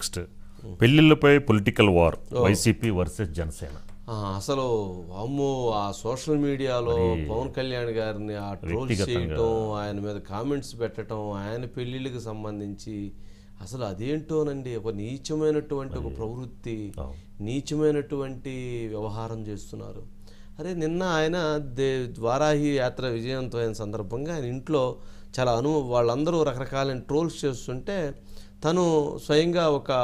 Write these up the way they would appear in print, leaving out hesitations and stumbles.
Next పెళ్లిళ్ళపై political war YCP versus Janasena. అసలు అమ్మో ఆ సోషల్ మీడియాలో పవన్ కళ్యాణ్ గారిని ఆ ట్రోల్ చేయటం, ఆయన మీద కామెంట్స్ పెట్టడం, ఆయన పెళ్ళిళ్ళకి సంబంధించి అసలు అదేంటోనండి, ఒక నీచమైనటువంటి ఒక ప్రవృత్తి, నీచమైనటువంటి వ్యవహారం చేస్తున్నారు. అరే నిన్న ఆయన వారాహి యాత్ర విజయవంతమైన సందర్భంగా ఆయన ఇంట్లో చాలా వాళ్ళందరూ రకరకాలైన ట్రోల్స్ చేస్తుంటే తను స్వయంగా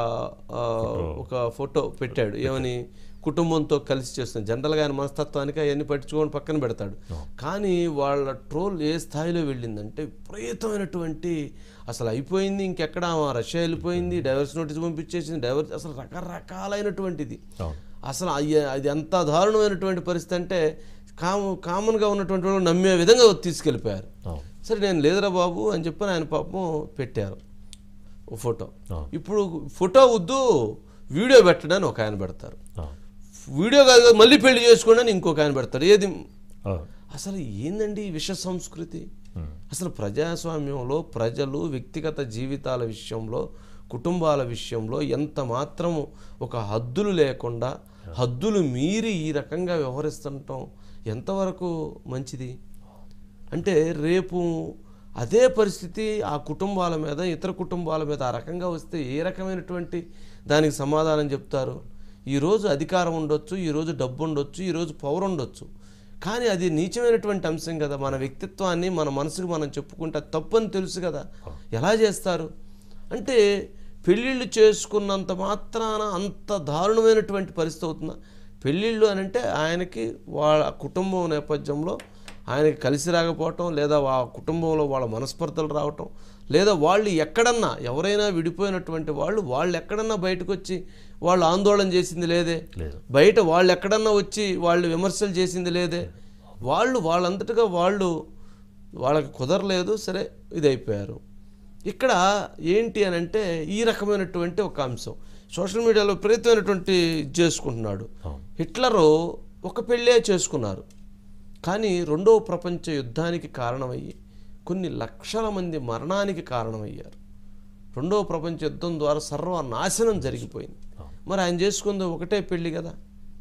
ఒక ఫోటో పెట్టాడు. ఏమని, కుటుంబంతో కలిసి చేస్తుంది. జనరల్గా ఆయన మనస్తత్వానికి అవన్నీ పట్టించుకొని పక్కన పెడతాడు. కానీ వాళ్ళ ట్రోల్ ఏ స్థాయిలో వెళ్ళిందంటే విపరీతమైనటువంటి, అసలు అయిపోయింది, ఇంకెక్కడ రష్యా వెళ్ళిపోయింది, డైవర్స్ నోటీస్ పంపించేసింది, అసలు రకరకాలైనటువంటిది. అసలు అది ఎంత దారుణమైనటువంటి పరిస్థితి అంటే కామన్గా ఉన్నటువంటి వాళ్ళు నమ్మే విధంగా తీసుకెళ్ళిపోయారు. సరే నేను లేదురా బాబు అని చెప్పని ఆయన పాపం పెట్టారు ఫోటో. ఇప్పుడు ఫోటో వద్దు వీడియో పెట్టడానికి ఒక ఆయన పెడతారు, వీడియో కాదు మళ్ళీ పెళ్లి చేసుకోండి అని ఇంకొక ఆయన పెడతారు. ఏది అసలు ఏందండి విష సంస్కృతి? అసలు ప్రజాస్వామ్యంలో ప్రజలు వ్యక్తిగత జీవితాల విషయంలో, కుటుంబాల విషయంలో ఎంత మాత్రము ఒక హద్దులు లేకుండా, హద్దులు మీరి ఈ రకంగా వ్యవహరిస్తుండటం ఎంతవరకు మంచిది? అంటే రేపు అదే పరిస్థితి ఆ కుటుంబాల మీద, ఇతర కుటుంబాల మీద ఆ రకంగా వస్తే ఏ రకమైనటువంటి దానికి సమాధానం చెప్తారు? ఈరోజు అధికారం ఉండొచ్చు, ఈరోజు డబ్బు ఉండొచ్చు, ఈరోజు పవర్ ఉండొచ్చు, కానీ అది నీచమైనటువంటి అంశం కదా. మన వ్యక్తిత్వాన్ని మన మనసుకు మనం చెప్పుకుంటే తప్పు అని తెలుసు కదా, ఎలా చేస్తారు? అంటే పెళ్ళిళ్ళు చేసుకున్నంత మాత్రాన అంత దారుణమైనటువంటి పరిస్థితి అవుతుందా? పెళ్ళిళ్ళు అని అంటే ఆయనకి వాళ్ళ కుటుంబం నేపథ్యంలో ఆయనకి కలిసి రాకపోవటం, లేదా ఆ కుటుంబంలో వాళ్ళ మనస్పర్ధలు రావటం, లేదా వాళ్ళు ఎక్కడన్నా ఎవరైనా విడిపోయినటువంటి వాళ్ళు ఎక్కడన్నా బయటకు వచ్చి వాళ్ళు ఆందోళన చేసింది లేదే, బయట వాళ్ళు ఎక్కడన్నా వచ్చి వాళ్ళు విమర్శలు చేసింది లేదే, వాళ్ళంతటగా వాళ్ళకి కుదరలేదు, సరే ఇదైపోయారు. ఇక్కడ ఏంటి అని అంటే ఈ రకమైనటువంటి ఒక అంశం సోషల్ మీడియాలో విపరీతమైనటువంటి చేసుకుంటున్నాడు. హిట్లరు ఒక పెళ్ళే చేసుకున్నారు, కానీ రెండవ ప్రపంచ యుద్ధానికి కారణమయ్యి కొన్ని లక్షల మంది మరణానికి కారణమయ్యారు. రెండవ ప్రపంచ యుద్ధం ద్వారా సర్వనాశనం జరిగిపోయింది. మరి ఆయన చేసుకుంది ఒకటే పెళ్ళి కదా,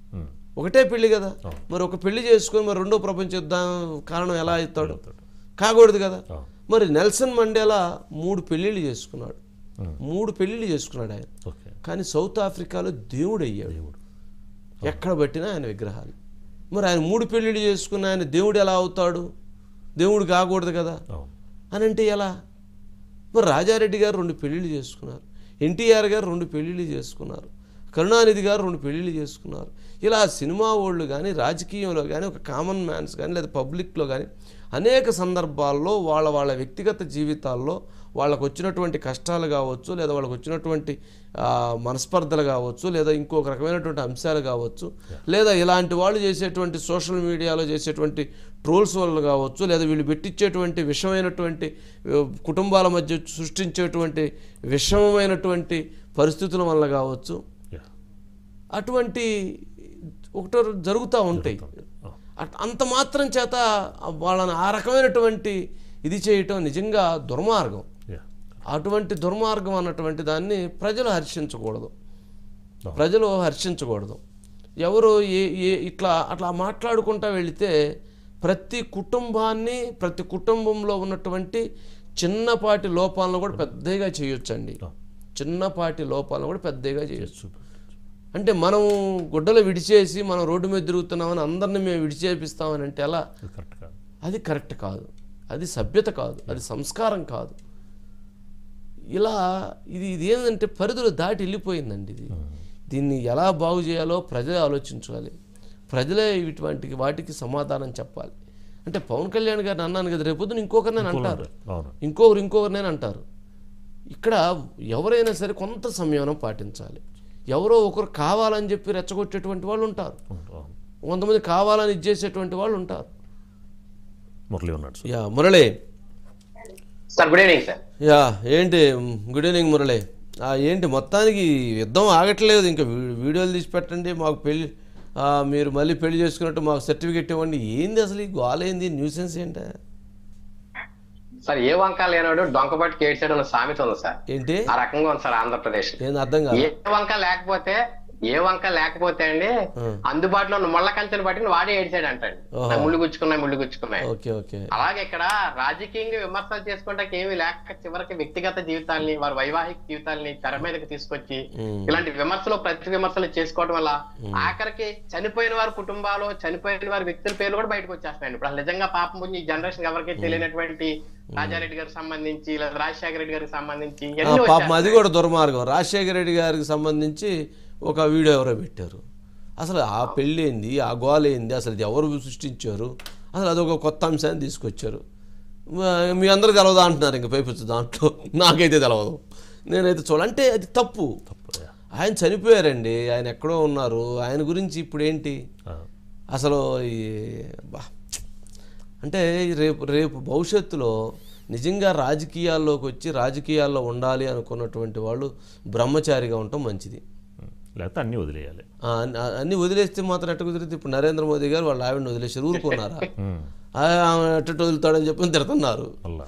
మరి ఒక పెళ్లి చేసుకొని మరి రెండో ప్రపంచ యుద్ధం కారణం ఎలా అవుతాడు? కాకూడదు కదా. మరి నెల్సన్ మండేలా 3 పెళ్ళిళ్ళు చేసుకున్నాడు, 3 పెళ్ళిళ్ళు చేసుకున్నాడు ఆయన. కానీ సౌత్ ఆఫ్రికాలో దేవుడు అయ్యాడు, ఎక్కడ పట్టినా ఆయన విగ్రహాలు. మరి ఆయన 3 పెళ్ళిళ్ళు చేసుకున్న ఆయన దేవుడు ఎలా అవుతాడు? దేవుడు కాకూడదు కదా అని అంటే ఎలా? మరి రాజారెడ్డి గారు 2 పెళ్ళిళ్ళు చేసుకున్నారు, ఎన్టీఆర్ గారు 2 పెళ్ళిళ్ళు చేసుకున్నారు, కరుణానిధి గారు 2 పెళ్ళిళ్ళు చేసుకున్నారు. ఇలా సినిమా వాళ్ళు కానీ, రాజకీయంలో కానీ, ఒక కామన్ మ్యాన్స్ కానీ, లేదా పబ్లిక్లో కానీ అనేక సందర్భాల్లో వాళ్ళ వ్యక్తిగత జీవితాల్లో వాళ్ళకు వచ్చినటువంటి కష్టాలు కావచ్చు, లేదా వాళ్ళకు వచ్చినటువంటి మనస్పర్ధలు కావచ్చు, లేదా ఇంకొక రకమైనటువంటి అంశాలు కావచ్చు, లేదా ఇలాంటి వాళ్ళు చేసేటువంటి సోషల్ మీడియాలో చేసేటువంటి ట్రోల్స్ వల్ల కావచ్చు, లేదా వీళ్ళు పెట్టించేటువంటి విషమైనటువంటి కుటుంబాల మధ్య సృష్టించేటువంటి విషమైనటువంటి పరిస్థితుల వల్ల కావచ్చు, అటువంటి ఒకటో జరుగుతూ ఉంటాయి. అంత మాత్రం చేత వాళ్ళని ఆ రకమైనటువంటి ఇది చేయటం నిజంగా దుర్మార్గం. అటువంటి దుర్మార్గం అన్నటువంటి దాన్ని ప్రజలు హర్షించకూడదు. ఎవరు అట్లా మాట్లాడుకుంటా వెళితే ప్రతి కుటుంబంలో ఉన్నటువంటి చిన్నపాటి లోపాలను కూడా పెద్దగా చేయొచ్చండి. చిన్నపాటి లోపాలను కూడా పెద్దగా చేయొచ్చు. అంటే మనం గుడ్డలు విడిచేసి మనం రోడ్డు మీద తిరుగుతున్నామని అందరినీ మేము విడిచేపిస్తామని అంటే ఎలా? అది కరెక్ట్ కాదు, అది సభ్యత కాదు, అది సంస్కారం కాదు. ఇది ఏంటంటే పరిధులు దాటి వెళ్ళిపోయిందండి. దీన్ని ఎలా బాగు చేయాలో ప్రజలే ఆలోచించాలి, ప్రజలే వాటికి సమాధానం చెప్పాలి. అంటే పవన్ కళ్యాణ్ గారిని అన్నాను కదా, రేపొద్దున ఇంకొకరిని అంటారు, ఇంకొకరిని అంటారు. ఇక్కడ ఎవరైనా సరే కొంత సంయమనం పాటించాలి. ఎవరో ఒకరు కావాలని చెప్పి రెచ్చగొట్టేటువంటి వాళ్ళు ఉంటారు, కొంతమంది కావాలని ఇచ్చేసేటువంటి వాళ్ళు ఉంటారు. Murali sir, good evening sir. ఏంటి గుడ్ ఈవినింగ్ మురళి. ఏంటి మొత్తానికి యుద్ధం ఆగట్లేదు, ఇంకా వీడియోలు తీసి పెట్టండి, మాకు పెళ్ళి మీరు మళ్ళీ పెళ్లి చేసుకున్నట్టు మాకు సర్టిఫికెట్ ఇవ్వండి. ఏంది అసలు ఈ గోల, ఏంది న్యూసెన్స్ ఏంటి? సార్ ఏ వంక లేనాడు డొంకబట్టి కేడ్చాడు అన్న సామెత ఉంది సార్. ఏంటి ఆ రకంగా ఉంది సార్ ఆంధ్రప్రదేశ్. ఏం అర్థం కాదు. ఏ వంక లేకపోతే అండి అందుబాటులో ఉన్న ముళ్ళ కంచెను బట్టి వాడే ఏడ్చాడు అంటాడు. ముళ్ళు గుచ్చుకున్నాయి. అలాగే ఇక్కడ రాజకీయంగా విమర్శలు చేసుకుంటాకి ఏమి లేక చివరికి వ్యక్తిగత జీవితాల్ని వారి వైవాహిక జీవితాల్ని తెర మీదకి తీసుకొచ్చి ఇలాంటి ప్రతి విమర్శలు చేసుకోవడం వల్ల ఆఖరికి చనిపోయిన వారి కుటుంబాలు చనిపోయిన వారి వ్యక్తుల పేర్లు కూడా బయటకు వచ్చేస్తాయండి. ఇప్పుడు నిజంగా పాపం ఈ జనరేషన్ ఎవరికి తెలియనటువంటి రాజారెడ్డి గారికి సంబంధించి లేదా రాజశేఖర రెడ్డి గారికి సంబంధించి పాపం అది కూడా దుర్మార్గం. రాజశేఖర రెడ్డి గారికి సంబంధించి ఒక వీడియో ఎవరో పెట్టారు. అసలు ఆ పెళ్ళి ఏంది, ఆ గోల ఏంది, అసలు ఎవరు సృష్టించారు, అసలు అదొక కొత్త అంశాన్ని తీసుకొచ్చారు. మీ అందరూ తెలవదా అంటున్నారు. ఇంక పైపించు దాంట్లో నాకైతే తెలవదు, నేనైతే చూడాలంటే అది తప్పు. ఆయన చనిపోయారండి, ఆయన ఎక్కడో ఉన్నారు, ఆయన గురించి ఇప్పుడు ఏంటి అసలు అంటే రేపు భవిష్యత్తులో నిజంగా రాజకీయాల్లోకి వచ్చి రాజకీయాల్లో ఉండాలి అనుకున్నటువంటి వాళ్ళు బ్రహ్మచారిగా ఉండటం మంచిది. లేకపోతే అన్నీ వదిలేయాలి. అన్నీ వదిలేస్తే మాత్రం ఎట్ట కుదిరితే ఇప్పుడు నరేంద్ర మోదీ గారు వాళ్ళ ఆవిడని వదిలేసారు, ఊరుకున్నారా? ఎట్ట వదులుతాడని చెప్పి తిడుతున్నారు.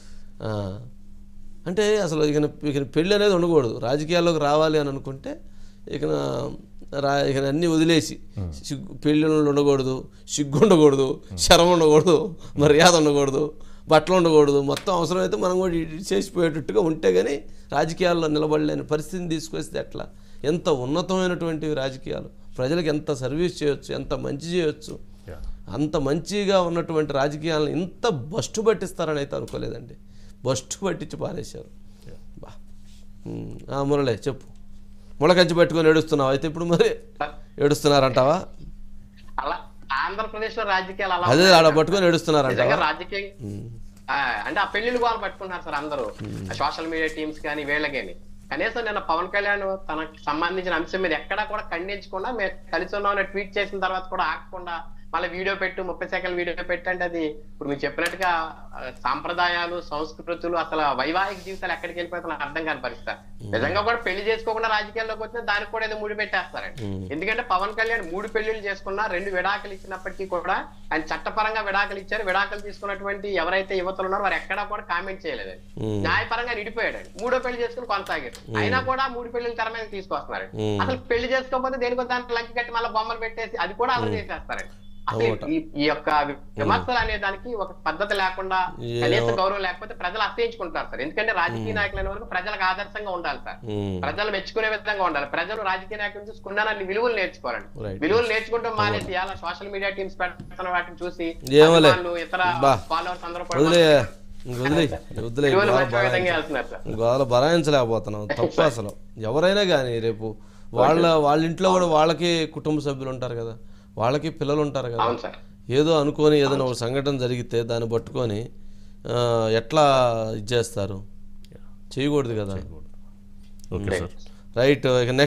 అంటే అసలు ఇక పెళ్ళి అనేది ఉండకూడదు. రాజకీయాల్లోకి రావాలి అని అనుకుంటే ఇక అన్నీ వదిలేసి పెళ్ళిళ్ళు ఉండకూడదు, సిగ్గు ఉండకూడదు, శరం ఉండకూడదు, మర్యాద ఉండకూడదు, బట్టలు ఉండకూడదు, మొత్తం అవసరమైతే మనం కూడా చేసిపోయేటట్టుగా ఉంటే కానీ రాజకీయాల్లో నిలబడలేని పరిస్థితిని తీసుకొస్తే ఎట్లా? ఎంత ఉన్నతమైనటువంటి రాజకీయాలు, ప్రజలకు ఎంత సర్వీస్ చేయొచ్చు, ఎంత మంచి చేయొచ్చు, అంత మంచిగా ఉన్నటువంటి రాజకీయాలను ఇంత బస్టు పట్టిస్తారని అయితే అనుకోలేదండి. బస్టు పట్టించి పారేశారు. మురళే చెప్పు. ముళ్ళకంచి పెట్టుకొని ఏడుస్తున్నావు అయితే ఇప్పుడు మరి ఏడుస్తున్నారంటావా? అలా ఆంధ్రప్రదేశ్ లో రాజకీయాలు అదే ఆడ పట్టుకొని ఏడుస్తున్నారంటావా? రాజకీయం అంటే ఆ పెళ్లిళ్ళు వాళ్ళు పట్టుకుంటున్నారు సార్ అందరూ, సోషల్ మీడియా టీమ్స్ కానీ వీళ్ళకేని. కనీసం నిన్న పవన్ కళ్యాణ్ తనకు సంబంధించిన అంశం మీద ఎక్కడా కూడా ఖండించకుండా మేము కలిసి ఉన్నామని ట్వీట్ చేసిన తర్వాత కూడా ఆగకుండా మళ్ళీ వీడియో పెట్టు 30 సెకండ్ల వీడియో పెట్టండి. అది ఇప్పుడు మీరు చెప్పినట్టుగా సాంప్రదాయాలు సంస్కృతులు అసలు వైవాహిక జీవితాలు ఎక్కడికి వెళ్ళిపోతున్నా అర్థం కాని పరిస్థితి. నిజంగా కూడా పెళ్లి చేసుకోకుండా రాజకీయాల్లోకి వచ్చినా దానికి కూడా ఏదో ముడి పెట్టేస్తారండి. ఎందుకంటే పవన్ కళ్యాణ్ 3 పెళ్లిళ్ళు చేసుకున్నా 2 విడాకులు ఇచ్చినప్పటికీ కూడా ఆయన చట్టపరంగా విడాకులు ఇచ్చారు. విడాకులు తీసుకున్నటువంటి ఎవరైతే యువతలు ఉన్నారో వారు ఎక్కడా కూడా కామెంట్ చేయలేదు. న్యాయపరంగా విడిపోయాడు. 3వ పెళ్లి చేసుకుని కొనసాగారు. అయినా కూడా 3 పెళ్లిళ్ళు తెర మీద తీసుకొస్తున్నారు. అసలు పెళ్లి చేసుకోకపోతే దేనికో దాంట్లో లంకి కట్టి మళ్ళీ బొమ్మలు పెట్టేసి అది కూడా అలా చేసేస్తారండి. అసలు ఈ యొక్క విమర్శలు అనే దానికి ఒక పద్ధతి లేకుండా కనీస గౌరవం లేకపోతే ప్రజలు అసహించుకుంటారు సార్. ఎందుకంటే రాజకీయ నాయకులైన వరకు ప్రజలకు ఆదర్శంగా ఉండాలి సార్. ప్రజలు మెచ్చుకునే విధంగా ఉండాలి. ప్రజలు రాజకీయ నాయకుల నుంచి కొన్నాన్ని విలువలు నేర్చుకోవాలండి. విలువలు నేర్చుకుంటాం మానేసి అలా సోషల్ మీడియా టీమ్స్ పెడుతున్న వాటిని చూసి ఇతర ఫాలోవర్స్ అందరూ గోల భరాయించలేకపోతున్నాం. తప్పు అసలు. ఎవరైనా కానీ రేపు వాళ్ళ ఇంట్లో కూడా వాళ్ళకి కుటుంబ సభ్యులు ఉంటారు కదా, వాళ్ళకి పిల్లలు ఉంటారు కదా. ఏదో అనుకొని ఏదైనా ఒక సంఘటన జరిగితే దాన్ని పట్టుకొని ఎట్లా ఇది చేస్తారు? చేయకూడదు కదా. Okay sir, right. ఇక